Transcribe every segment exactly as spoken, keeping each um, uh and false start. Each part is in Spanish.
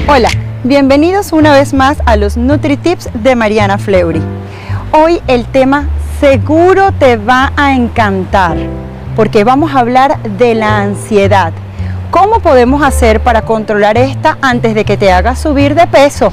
Hola, bienvenidos una vez más a los NutriTips de Mariana Fleury. Hoy el tema seguro te va a encantar porque vamos a hablar de la ansiedad. ¿Cómo podemos hacer para controlar esta antes de que te haga subir de peso?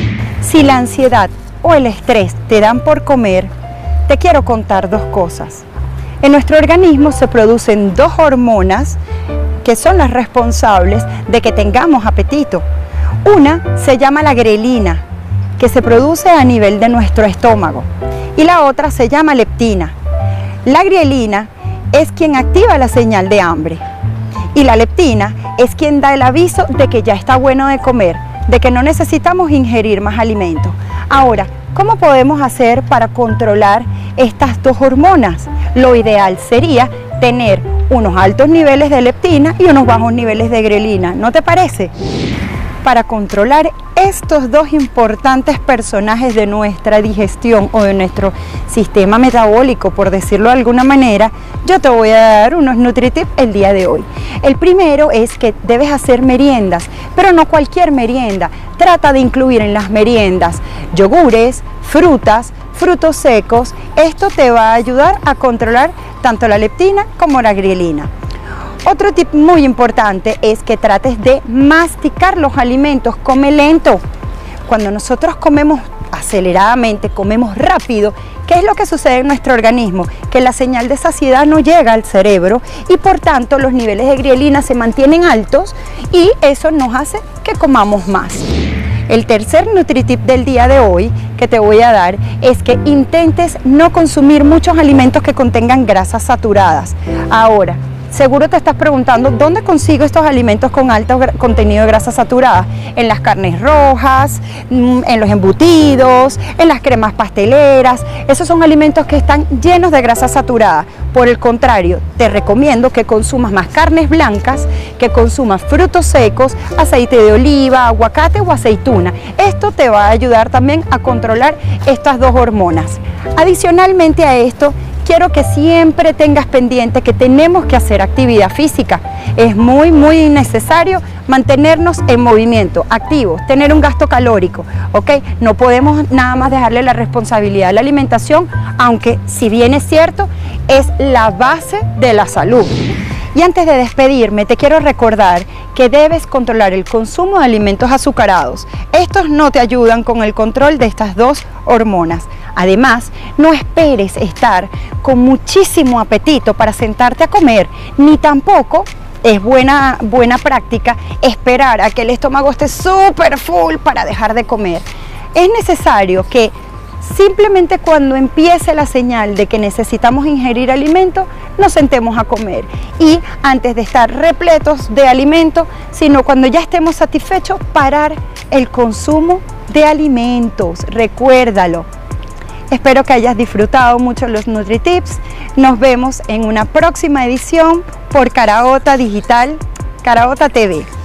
Si la ansiedad o el estrés te dan por comer, te quiero contar dos cosas. En nuestro organismo se producen dos hormonas que son las responsables de que tengamos apetito. Una se llama la grelina, que se produce a nivel de nuestro estómago, y la otra se llama leptina. La grelina es quien activa la señal de hambre y la leptina es quien da el aviso de que ya está bueno de comer, de que no necesitamos ingerir más alimentos. Ahora, ¿cómo podemos hacer para controlar estas dos hormonas? Lo ideal sería tener unos altos niveles de leptina y unos bajos niveles de grelina, ¿no te parece? Para controlar estos dos importantes personajes de nuestra digestión o de nuestro sistema metabólico, por decirlo de alguna manera, yo te voy a dar unos NutriTips el día de hoy. El primero es que debes hacer meriendas, pero no cualquier merienda. Trata de incluir en las meriendas yogures, frutas, frutos secos. Esto te va a ayudar a controlar tanto la leptina como la grelina. Otro tip muy importante es que trates de masticar los alimentos, come lento. Cuando nosotros comemos aceleradamente, comemos rápido, ¿qué es lo que sucede en nuestro organismo? Que la señal de saciedad no llega al cerebro y por tanto los niveles de grelina se mantienen altos y eso nos hace que comamos más. El tercer NutriTip del día de hoy que te voy a dar es que intentes no consumir muchos alimentos que contengan grasas saturadas. Ahora, seguro te estás preguntando, ¿dónde consigo estos alimentos con alto contenido de grasa saturada? En las carnes rojas, en los embutidos, en las cremas pasteleras. Esos son alimentos que están llenos de grasa saturada. Por el contrario, te recomiendo que consumas más carnes blancas, que consumas frutos secos, aceite de oliva, aguacate o aceituna. Esto te va a ayudar también a controlar estas dos hormonas. Adicionalmente a esto, quiero que siempre tengas pendiente que tenemos que hacer actividad física. Es muy, muy necesario mantenernos en movimiento, activos, tener un gasto calórico, ¿ok? No podemos nada más dejarle la responsabilidad a la alimentación, aunque si bien es cierto, es la base de la salud. Y antes de despedirme, te quiero recordar que debes controlar el consumo de alimentos azucarados. Estos no te ayudan con el control de estas dos hormonas. Además, no esperes estar con muchísimo apetito para sentarte a comer, ni tampoco es buena, buena práctica esperar a que el estómago esté súper full para dejar de comer. Es necesario que simplemente cuando empiece la señal de que necesitamos ingerir alimento, nos sentemos a comer. Y antes de estar repletos de alimento, sino cuando ya estemos satisfechos, parar el consumo de alimentos. Recuérdalo. Espero que hayas disfrutado mucho los NutriTips. Nos vemos en una próxima edición por Caraota Digital, Caraota T V.